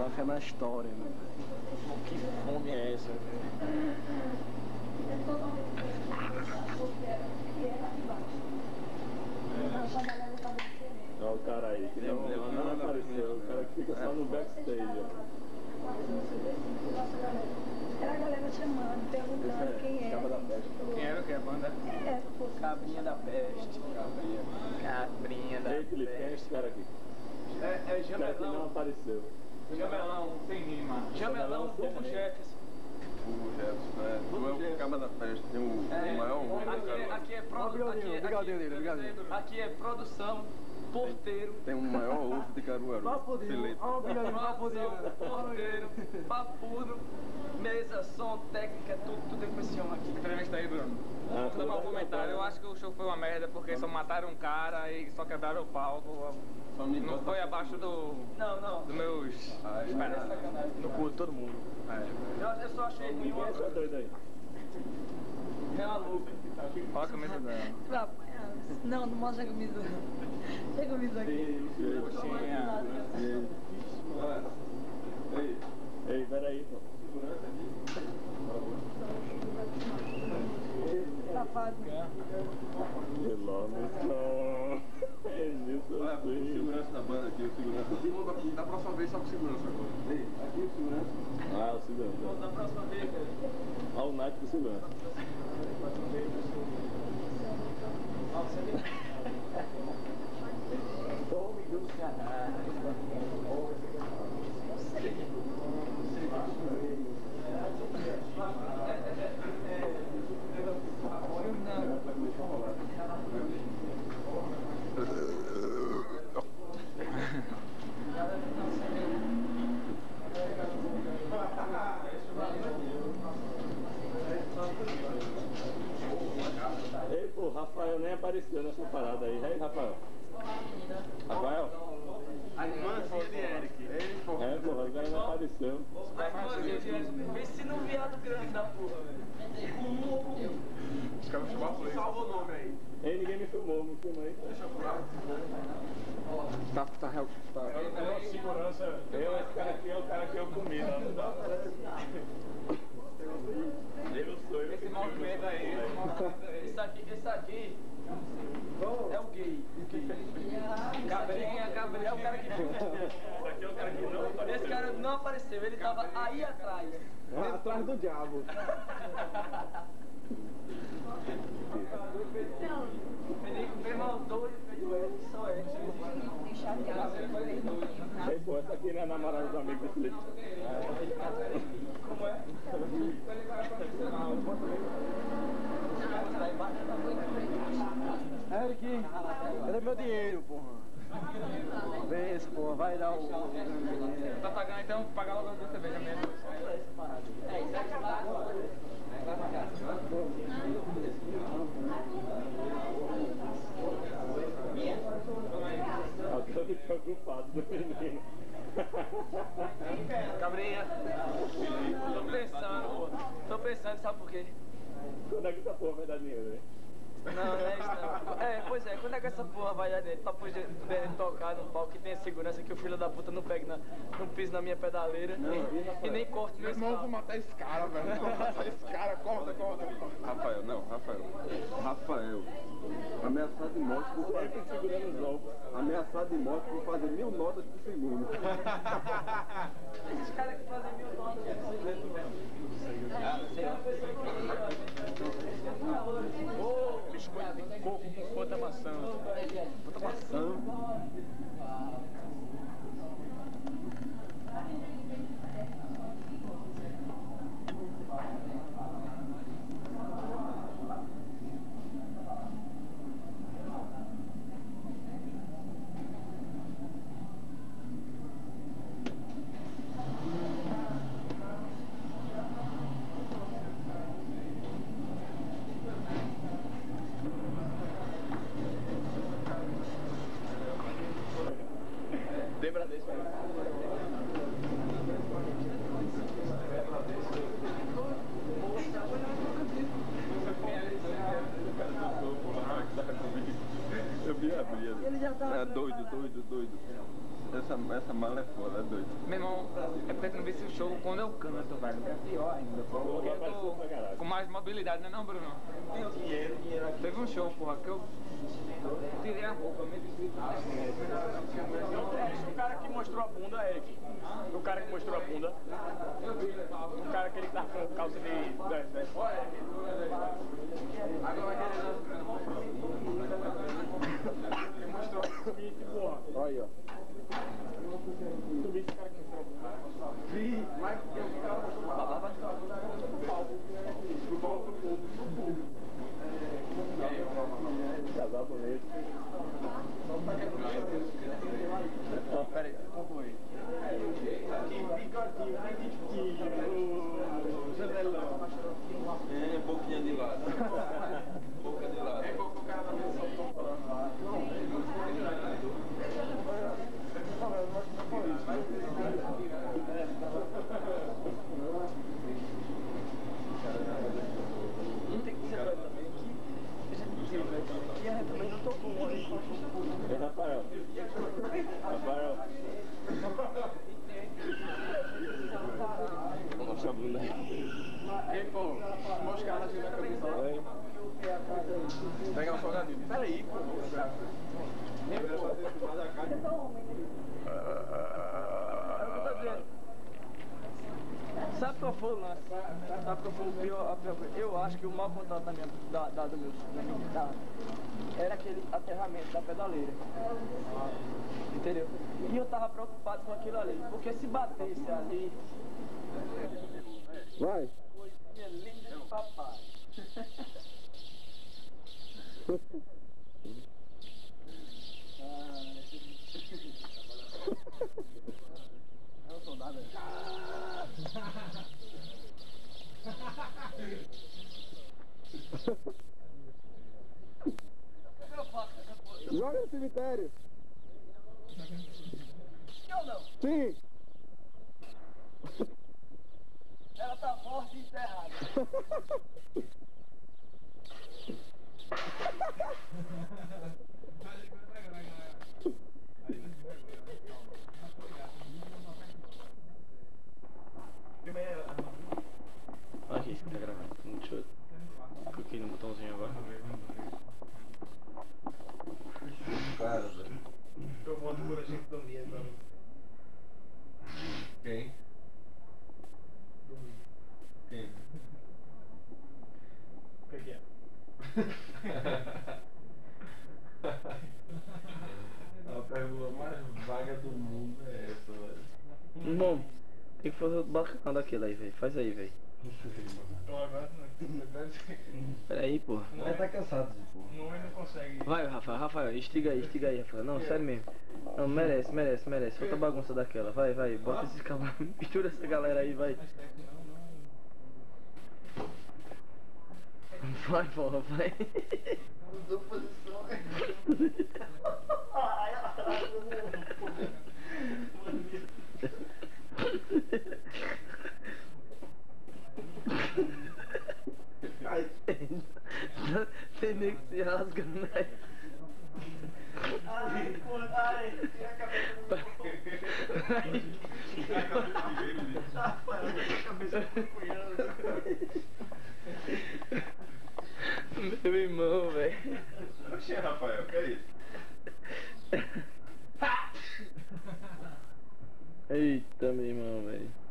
fé na história, meu. Que fome é essa? Olha o cara aí, que não apareceu, o cara que fica só no backstage. Era a galera chamando, perguntando quem era. Cabra da Peste. Quem era o que? A banda? É, Cabrinha da Peste. Cabrinha da Felipe, quem é esse cara aqui? É Esse cara que não Jamelão. apareceu. Jamelão, sem rima. Jamelão, Bubu Jefferson. O Jefferson, né? Tu é o Cabra da Peste, tem o maior ovo. Aqui é aqui é produção, porteiro. Tem o maior ovo de Caruaru. Felipe. Porteiro, papudo, mesa, som, técnica, tudo com esse homem aqui. Entrevista aí, Bruno. Vou dar um comentário. Eu acho que o show foi uma merda porque só mataram um cara e só quebraram o palco. Não foi abaixo do meus esperanças. No cu de todo mundo. Eu só achei ruim uma Essa é doida aí. Real Olha a camisa dela. Não mostra a camisa. Tem a camisa aqui. Ei, peraí, pô. Safado. Quilômetro. É isso Olha, o assim. segurança da banda aqui, o segurança. Da próxima vez só com segurança agora. Ei, aqui o segurança. Ah, o segurança. Da próxima vez, cara. Olha o Nath com segurança. Tome do Ceará. Ei, pô, Rafael nem apareceu nessa parada aí. Ei, Rafael. Rafael? A irmãzinha de Eric. Ei, pô. É, porra, o cara não apareceu. A irmãzinha de Eric. Vê no viado grande da porra, velho. Os caras chamaram a polícia. Salva o nome aí. Ei, ninguém me filmou, me filma aí. Deixa eu furar. Tá. Eu segurança. Esse cara aqui é o cara que eu comi, não dá. Eu sou eu. Esse movimento aí. Esse aqui é o gay. Cabrinha é o cara que filma. Esse aqui é o cara que não apareceu. Esse cara não apareceu, ele tava aí atrás. Atrás do diabo. Fez mal doido, fez doido, só é. Ei, pô, essa aqui não é a namorada do amigo do Felipe. Como é? Eric, cadê meu dinheiro, porra? Vê esse, porra, vai dar o... Tá pagando então, pagar logo as duas cervejas mesmo. Eu tô preocupado do menino. Cabrinha, tô pensando, sabe por quê? Quando é que essa porra vai dar dinheiro, hein? Não é isso não. Pois é, quando é que essa porra vai dar dentro pra poder tocar num palco que tenha segurança que o filho da puta não pegue não pise na minha pedaleira e nem corte meu Irmão, eu vou carro. matar esse cara, velho. Vou matar esse cara, corta. Rafael. Ameaçado de morte por fazer. Sempre segurando os ovos. Ameaçado de morte por fazer 1000 notas por segundo. Esses caras que fazem 1000 notas de Biscoito de coco com quanta maçã. Quanta maçã. Lembra desse, Eu vi a brisa. Ele já tá... É doido. Essa mala é foda, é doido. Meu irmão, é porque tu não vê esse show quando eu canto, velho. É pior ainda. Porque eu tô com mais mobilidade, não é não, Bruno? Tenho dinheiro aqui. Teve um show, porra, que eu tirei a roupa, me vesti. O cara que mostrou a bunda é Eric. O cara que mostrou a bunda. O cara que ele tá com calça de fora é Eric. Agora ele mostrou o Smith, porra. Olha aí, ó. Tu viu esse cara que mostrou a bunda? Vi. Mas o cara mostrou a bunda. Casal bonito. Peraí, conclui. Que bigodinho, bonitinho. Janelão. É, boquinha de lado. Boca de lado. É igual que o cara da mesa comprando lá. Não tem que ser doido também aqui. E a também não tocou um ali. É Rafael. Rafael. Vou mostrar a bunda aí. Ei, pô, os caras tiveram a camisa lá. Oi. Pega uma salgadinha. Peraí, pô. Sabe qual foi o lance? Sabe qual foi o pior? Eu acho que o mau contato era aquele aterramento da pedaleira. Entendeu? E eu tava preocupado com aquilo ali. Porque se batesse ali. Vai. Coisinha linda de papai. É um soldado. Joga no cemitério. Sim ou não? Sim. Ela tá morta e enterrada. Aqui, tá gravando. Deixa eu cliquei no botãozinho agora. Cara, velho. Eu vou por a gente dormir agora. Quem? Quem? O que é? A pergunta mais vaga do mundo é essa, velho. Irmão, tem que fazer outro bacana daquele aí, velho. Faz aí, velho. Então agora não. Pera aí, pô. Ele tá cansado, pô. O homem não consegue. Vai, Rafael, estiga aí, Rafael. Não, sério mesmo. Não, merece. Outra bagunça daquela. Vai, bota esses cabos. Mistura essa galera aí, vai. Vai, porra, vai. Mudou posição. Tem nego se rasgando, né? Ai, porra, ai. E a cabeça do Meu irmão, velho. Oxê, Rafael, que é isso? Eita, meu irmão, velho.